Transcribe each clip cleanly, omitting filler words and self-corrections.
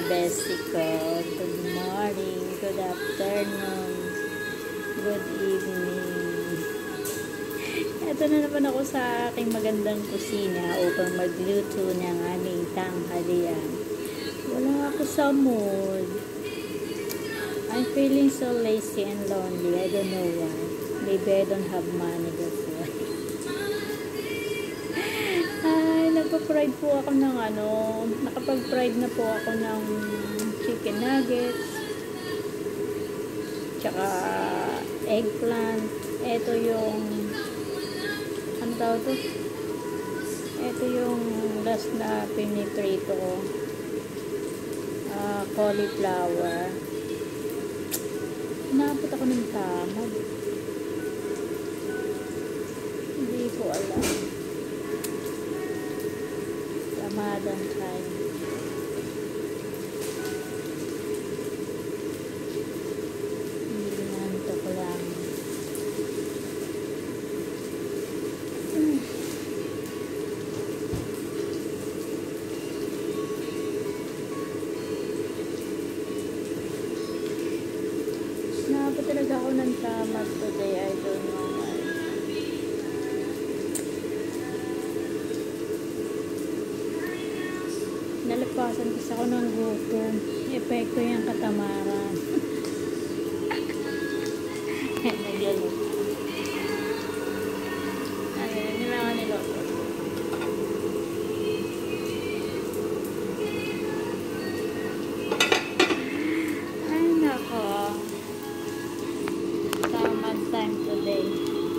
bestie ko. Good morning, good afternoon, good evening. Ito na naman ako sa aking magandang kusina upang magluto ng aming tanghalian. Wala ako sa mood. I'm feeling so lazy and lonely. I don't know why. Maybe I don't have money, that's why. Ay, nagpa-fried po ako ng nakapag-fried na po ako ng chicken nuggets, tsaka eggplant. Ito yung ito yung last na piniprito ko, cauliflower. Naabot ako ng tamad, hindi ko alam, tamadan time. Nanto ko lang. Naabot talaga ako ng tamad today. I don't know why. Nalapasan kasi ako ng gutom. Epekto yung katamaran. Nagyalo. Yun lang ang niloto. Ay, nako. Tamad time today.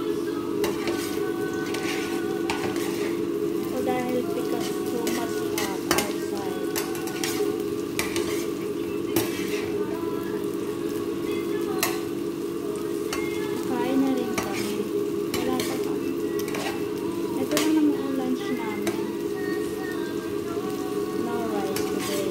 So dahil because too much hot outside. Kain na rin kami. Wala pa kami. Ito lang naman ang lunch namin. No rice today.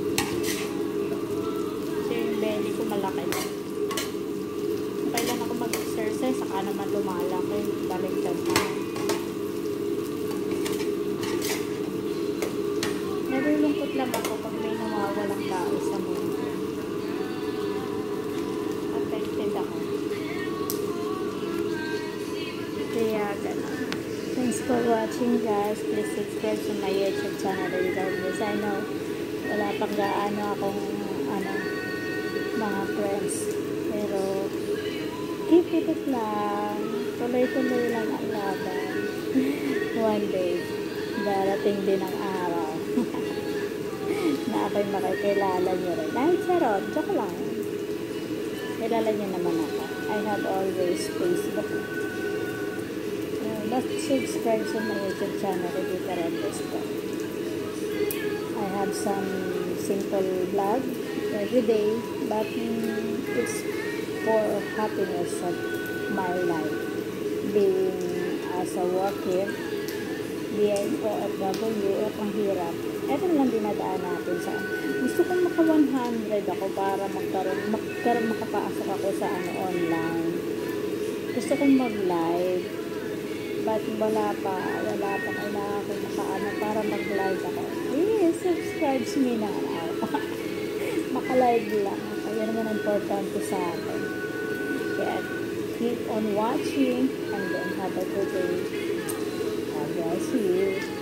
Kasi yung belly ko malaki na. Kailan ako mag-exercise, saka naman lumalaki. Baliktad na. Nalulungkot lang ako pag may nawawalang tao sa mundo. Affected ako. Kaya gano'n. Thanks for watching, guys. Please subscribe to my YouTube channel regardless. I know wala pang gaano akong mga friends. Pero keep it lang. Tuloy-tuloy lang ang laban. One day, darating din ang araw na ako'y makikilala nyo rin. Ay, charot. Joke lang. Kilala nyo naman ako. I have always Facebook. Let's subscribe to my YouTube channel if you can understand. I have some simple vlog every day, but it's for happiness of my life. Being as a worker, being OFW, at ang hirap. Ito lang dinadaan natin sa gusto kong maka 100 ako para makapasok ako sa online. Gusto kong mag-live, but wala pa kailangan ko para mag-live ako. Subscribe me na maka-live lang. Kaya naman importante sa akin. Kaya keep on watching and then have a good day. God bless you.